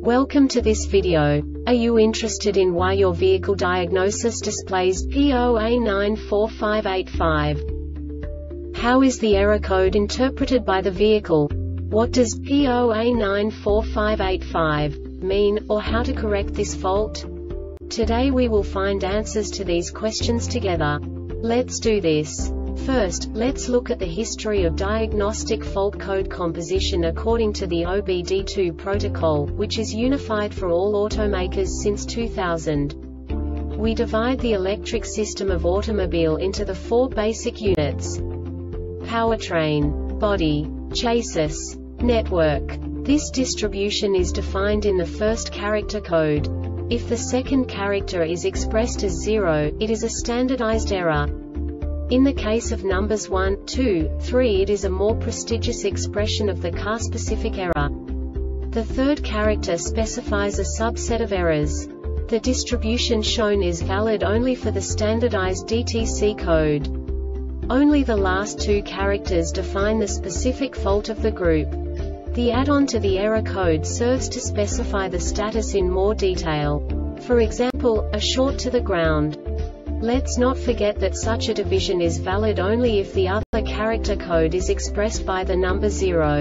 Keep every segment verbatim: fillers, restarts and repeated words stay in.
Welcome to this video. Are you interested in why your vehicle diagnosis displays P zero A nine four five eight five? How is the error code interpreted by the vehicle? What does P zero A nine four five eight five mean, or how to correct this fault? Today we will find answers to these questions together. Let's do this. First, let's look at the history of diagnostic fault code composition according to the O B D two protocol, which is unified for all automakers since two thousand. We divide the electric system of automobile into the four basic units: powertrain, body, chassis, network. This distribution is defined in the first character code. If the second character is expressed as zero, it is a standardized error. In the case of numbers one, two, three, it is a more prestigious expression of the car-specific error. The third character specifies a subset of errors. The distribution shown is valid only for the standardized D T C code. Only the last two characters define the specific fault of the group. The add-on to the error code serves to specify the status in more detail. For example, a short to the ground. Let's not forget that such a division is valid only if the other character code is expressed by the number zero.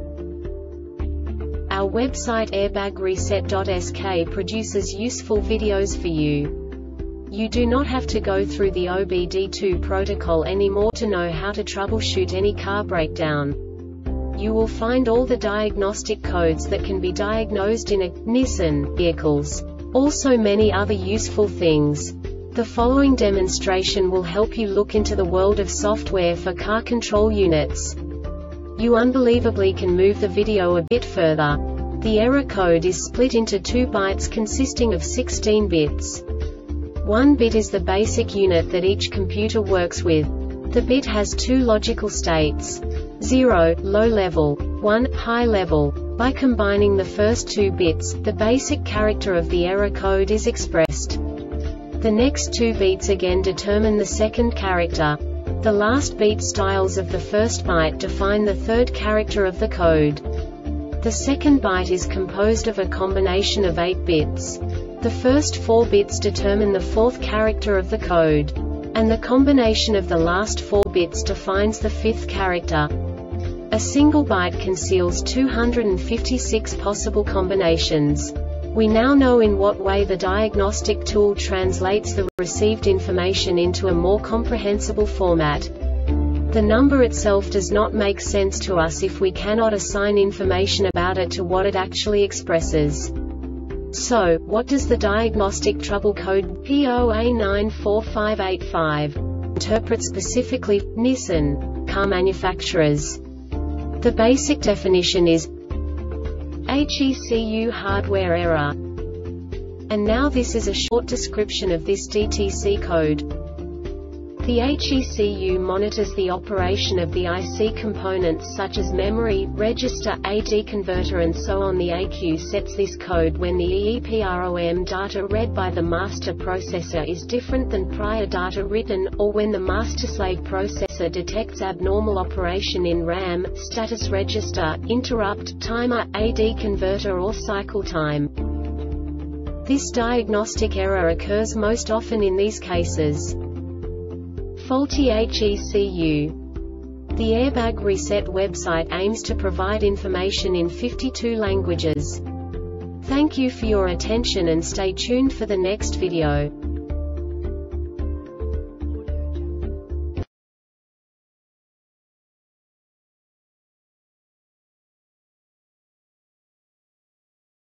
Our website airbag reset dot S K produces useful videos for you. You do not have to go through the O B D two protocol anymore to know how to troubleshoot any car breakdown. You will find all the diagnostic codes that can be diagnosed in a Nissan vehicles. Also many other useful things. The following demonstration will help you look into the world of software for car control units. You unbelievably can move the video a bit further. The error code is split into two bytes consisting of sixteen bits. One bit is the basic unit that each computer works with. The bit has two logical states: zero, low level, one, high level. By combining the first two bits, the basic character of the error code is expressed. The next two beats again determine the second character. The last beat styles of the first byte define the third character of the code. The second byte is composed of a combination of eight bits. The first four bits determine the fourth character of the code. And the combination of the last four bits defines the fifth character. A single byte conceals two hundred fifty-six possible combinations. We now know in what way the diagnostic tool translates the received information into a more comprehensible format. The number itself does not make sense to us if we cannot assign information about it to what it actually expresses. So, what does the diagnostic trouble code P zero A nine four five eight five interpret specifically for Nissan car manufacturers? The basic definition is H E C U hardware error. And now this is a short description of this D T C code. The H E C U monitors the operation of the I C components such as memory, register, A D converter and so on. The A Q sets this code when the EEPROM data read by the master processor is different than prior data written, or when the master-slave processor detects abnormal operation in RAM, status register, interrupt, timer, A D converter or cycle time. This diagnostic error occurs most often in these cases: faulty H E C U. The Airbag Reset website aims to provide information in fifty-two languages. Thank you for your attention and stay tuned for the next video.